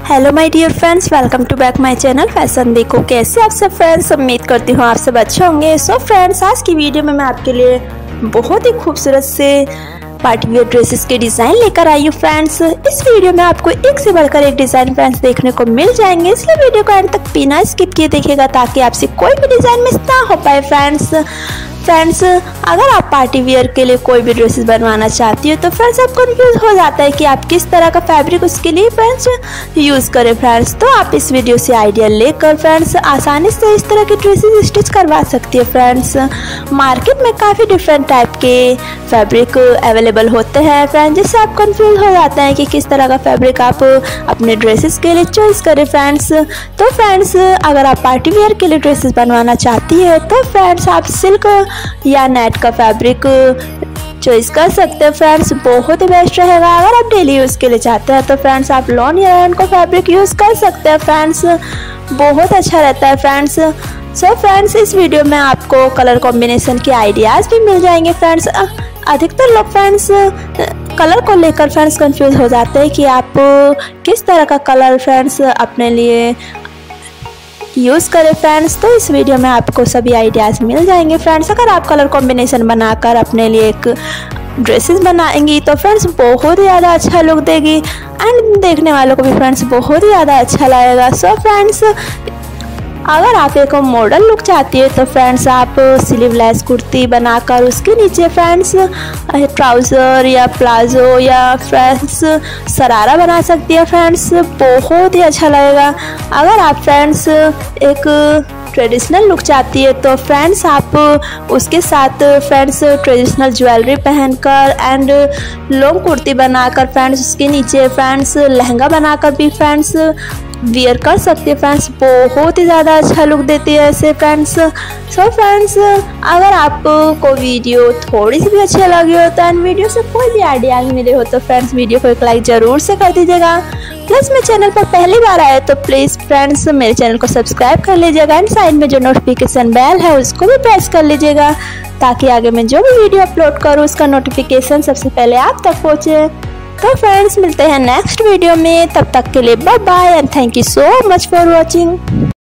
Hello my dear friends, welcome to back my channel fashion देखो। कैसे आप सब फ्रेंड्स, उम्मीद करती हूँ आप सब अच्छे होंगे। सो फ्रेंड्स, आज की वीडियो में मैं आपके लिए बहुत ही खूबसूरत से पार्टी वेयर ड्रेसेस के डिज़ाइन लेकर आई हूँ फ्रेंड्स। इस वीडियो में आपको एक से बढ़कर एक डिज़ाइन फ्रेंड्स देखने को मिल जाएंगे, इसलिए वीडियो को एंड तक बिना स्किप किए देखिएगा ताकि आपसे कोई भी डिज़ाइन मिस ना हो पाए फ्रेंड्स, अगर आप पार्टी वेयर के लिए कोई भी ड्रेसेस बनवाना चाहती हो तो फ्रेंड्स आप कंफ्यूज हो जाता है कि आप किस तरह का फैब्रिक उसके लिए फ्रेंड्स यूज़ करें फ्रेंड्स। तो आप इस वीडियो से आइडिया लेकर फ्रेंड्स आसानी से इस तरह के ड्रेसेस स्टिच करवा सकती है फ्रेंड्स। मार्केट में काफ़ी डिफरेंट टाइप के फैब्रिक अवेलेबल होते हैं फ्रेंड्स, जिससे आप कंफ्यूज हो जाते हैं कि किस तरह का फैब्रिक आप अपने ड्रेसेस के लिए चॉइस करें फ्रेंड्स। तो फ्रेंड्स, अगर आप पार्टी वेयर के लिए ड्रेसेस बनवाना चाहती है तो फ्रेंड्स आप सिल्क या नेट का फैब्रिक चॉइस कर सकते हैं फ्रेंड्स, बहुत ही बेस्ट रहेगा। अगर आप डेली यूज़ के लिए चाहते हैं तो फ्रेंड्स आप लॉन या रन का फैब्रिक यूज़ कर सकते हैं फ्रेंड्स, बहुत अच्छा रहता है फ्रेंड्स। सो फ्रेंड्स, इस वीडियो में आपको कलर कॉम्बिनेशन के आइडियाज़ भी मिल जाएंगे फ्रेंड्स। अधिकतर लोग फ्रेंड्स कलर को लेकर फ्रेंड्स कंफ्यूज हो जाते हैं कि आप किस तरह का कलर फ्रेंड्स अपने लिए यूज़ करें फ्रेंड्स। तो इस वीडियो में आपको सभी आइडियाज़ मिल जाएंगे फ्रेंड्स। अगर आप कलर कॉम्बिनेशन बनाकर अपने लिए एक ड्रेसेस बनाएंगी तो फ्रेंड्स बहुत ही ज़्यादा अच्छा लुक देगी एंड देखने वालों को भी फ्रेंड्स बहुत ही ज़्यादा अच्छा लगेगा। सो फ्रेंड्स, अगर आप एक मॉडल लुक चाहती है तो फ्रेंड्स आप स्लीवलेस कुर्ती बनाकर उसके नीचे फ्रेंड्स ट्राउज़र या प्लाजो या फ्रेंड्स शरारा बना सकती है फ्रेंड्स, बहुत ही अच्छा लगेगा। अगर आप फ्रेंड्स एक ट्रेडिशनल लुक चाहती है तो फ्रेंड्स आप उसके साथ फ्रेंड्स ट्रेडिशनल ज्वेलरी पहनकर एंड लॉन्ग कुर्ती बनाकर फ्रेंड्स उसके नीचे फ्रेंड्स लहंगा बनाकर भी फ्रेंड्स वियर कर सकते हैं फ्रेंड्स, बहुत ही ज़्यादा अच्छा लुक देती है ऐसे फ्रेंड्स। सो फ्रेंड्स, अगर आपको वीडियो थोड़ी सी भी अच्छी लगी हो तो एंड वीडियो से कोई भी आइडिया मिले हो तो फ्रेंड्स वीडियो को एक लाइक ज़रूर से कर दीजिएगा। प्लस मेरे चैनल पर पहली बार आए तो प्लीज़ फ्रेंड्स मेरे चैनल को सब्सक्राइब कर लीजिएगा एंड साइड में जो नोटिफिकेशन बेल है उसको भी प्रेस कर लीजिएगा ताकि आगे मैं जो भी वीडियो अपलोड करूँ उसका नोटिफिकेशन सबसे पहले आप तक पहुँचे। तो फ्रेंड्स, मिलते हैं नेक्स्ट वीडियो में, तब तक के लिए bye bye and thank you so much for watching.